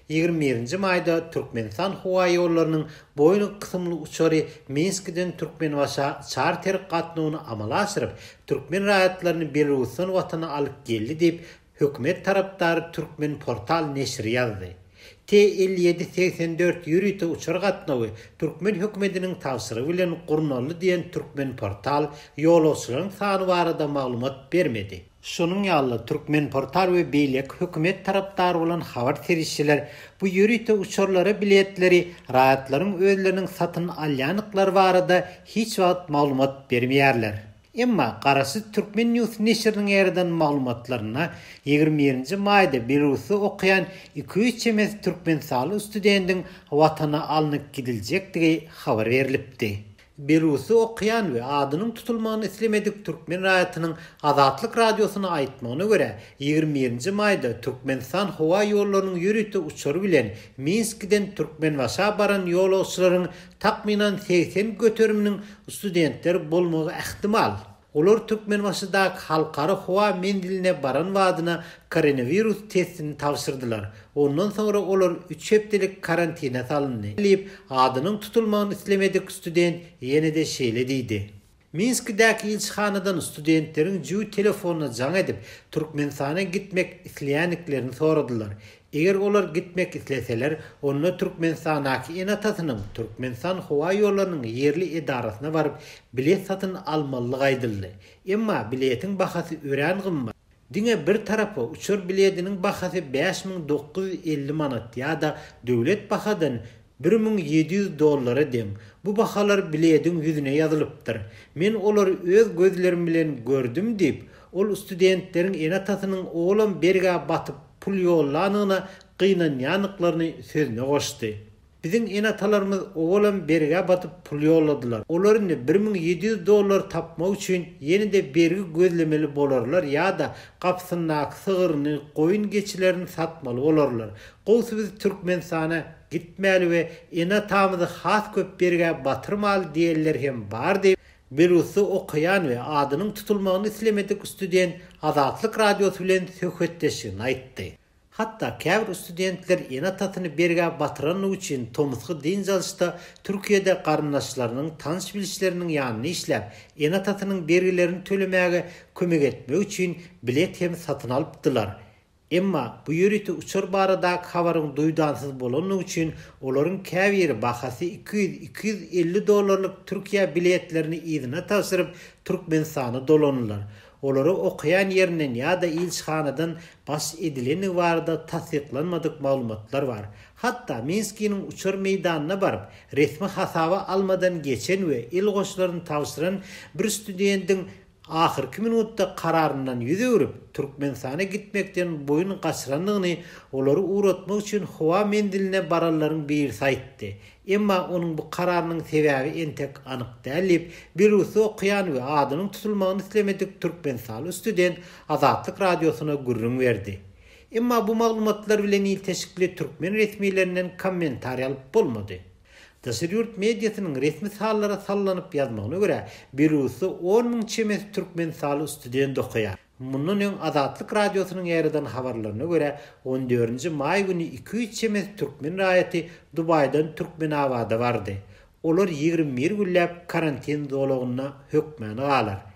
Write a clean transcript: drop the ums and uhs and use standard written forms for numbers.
21-nji maýda Türkmenistan howa ýollarynyň boýun kysymly uçary Minskden Türkmenbaşa charter gatnawyny amala aşyryp, türkmen raýatlaryny Belarusdan watana alyp geldi diýip hökümet tarapdary Türkmen portal neşri ýazdy. T-57-84 ýürüýte uçar gatnawy Türkmen hökümetiniň tawsyry bilen gurnanly diýen Türkmen portal ýolagçylaryň sany barada maglumat bermedi. Şunun ýaly Türkmen portal we beýlek hökümet tarapdary bolan habar terişçiler bu ýürüýte uçarlara biletleri raýatlaryň özleriniň satyn alýanyklary barada hiç wagt maglumat bermeýärler. Emma Qarasy Türkmen News neşriniň ýerden maglumatlaryna 21-nji maýda Belarusy okuyan 2-3 çemes türkmen saly studentin watana alnyp gidiljekdigi habar berilipdi. Belarusy okuyan we adynyň tutulmagyny islemedik türkmen raýatynyň Azatlyk radiosyna aýtmagyna görä 21-nji maýda Türkmenistan howa ýollarynyň ýürüýte uçary bilen Minskden Türkmenbaşa baran ýolagçylaryň takminan 80 götürüminiň studentler bolmagy ähtimal. Olar Türkmenbaşydaky halkary howa mendiline baran wadyna koronavirus testini tawşyrdylar. Ondan sonra olar 3 hepdelik karantina salyndy. Diýip adynyň tutulmagyny islemedik student ýene-de şeýle diýdi. Minskdäki ilçhanadan studentleriň jüw telefonuna jaň edip Türkmenistana gitmek isleýänliklerini soradylar. Eger olar gitmek isleseler, onu Türkmenistanaky enatasynyň Türkmenistan howa ýollarynyň ýerli edarasyna baryp bilet satyn almalylygy aýdyldy. Emma biletiň bahasy ören gymmat. Diňe bir tarapy uçur biletiniň bahasy 5950 manat ýa-da döwlet bahadan $1700 dem. Bu bahalar biletiň ýüzüne ýazylypdyr. Men olary öz gözlerim bilen gördüm diýip, ol studentleriň enatasynyň oğlan berge batyp pul ýollanyna gynanýanyklaryny sözüne goşdy. Bizim enatalarymyz oğlan berge batyp pul ýolladylar. Olaryň $1700 tapmak üçin ýene-de bergi gözlemeli bolarlar ýa-da gapsyndaky sygyryny, goýun geçilerini satmaly bolarlar. Goýsy biz Türkmenistana gitmäli we enatamyzy has köp berge batyrmaly diýenler hem bar diýip Belarusy okuyan we adynyň tutulmagyny islemedik student Azatlyk radiosy bilen söhbetdeşigini aýtdy. Hatta käbir studentler enatasyny berge batyran üçin tomsky din jalşyda Türkiýede garyndaşlarynyň tanış bilişleriniň ýanyny işläp, enatasynyň bergilerini tölemäge kömek etmek üçin bilet hem satyn alypdylar. Emma bu ýürüýte uçar baradaky habaryň duýdansyz bolanyny üçin olaryň käbir bahasy $200-250 Türkiýe biletlerini ýygyna taşyryp Türkmenistana dolanýarlar. Olary okuyan ýerinden ýa-da ilçhanadan baş edileni barada tasdiklanmadyk maglumatlar var. Hatta Minskiniň uçar meýdanyna baryp resmi hasaba almadan geçen we il goşlaryny tawşyran bir studentiň ahirki minutda kararından yüz öwürip Türkmenistana gitmekden boyun gaçyranlygyny olary uğratmak üçin howa mendiline bararlaryň bir saýtdy. Emma onun bu kararynyň sebäbi entek anyk dälip Belarusy okuyan we adynyň tutulmagyny islemedik türkmen saly student Azatlyk radiosuna gürrüň berdi. Emma bu maglumatlar bilen ilteşikli türkmen resmiýetlerinden kommentar alyp bolmady. Dışarırt medyasynyň resmi sallara sallanyp ýazmagyna görä, Belarusy 10.000 çemes türkmen saly student okuýar. Mundan öň Azatlyk radiosynyň ýerden habarlaryna görä, 14-nji maý güni 2-3 çemes türkmen raýaty Dubaydan Türkmenabada bardy. Olar 21 günläp karantin dolagyna hökmän galar.